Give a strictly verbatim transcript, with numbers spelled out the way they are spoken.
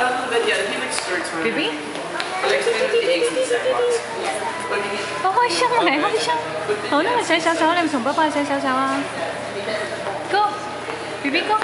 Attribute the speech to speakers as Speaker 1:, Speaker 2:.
Speaker 1: little bit, yeah. He likes skirts.
Speaker 2: B B？
Speaker 1: He likes to put the eggs in the sandbox.
Speaker 2: 好開心啊！你開心。好啦，咪洗手手，你咪同爸爸洗手手啊。Go，B B go。